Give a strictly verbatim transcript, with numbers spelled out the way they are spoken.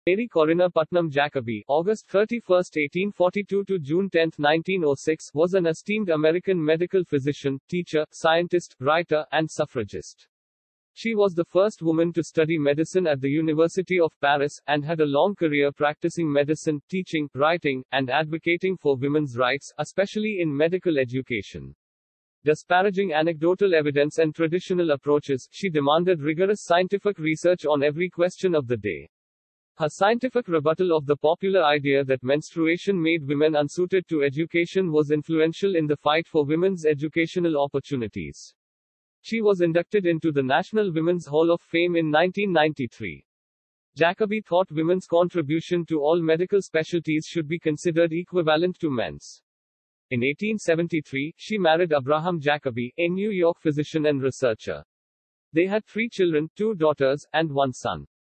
Mary Corinna Putnam Jacobi, August thirty-first, eighteen forty-two to June tenth, nineteen oh six, was an esteemed American medical physician, teacher, scientist, writer, and suffragist. She was the first woman to study medicine at the University of Paris, and had a long career practicing medicine, teaching, writing, and advocating for women's rights, especially in medical education. Disparaging anecdotal evidence and traditional approaches, she demanded rigorous scientific research on every question of the day. Her scientific rebuttal of the popular idea that menstruation made women unsuited to education was influential in the fight for women's educational opportunities. She was inducted into the National Women's Hall of Fame in nineteen ninety-three. Jacobi thought women's contribution to all medical specialties should be considered equivalent to men's. In eighteen seventy-three, she married Abraham Jacobi, a New York physician and researcher. They had three children, two daughters, and one son.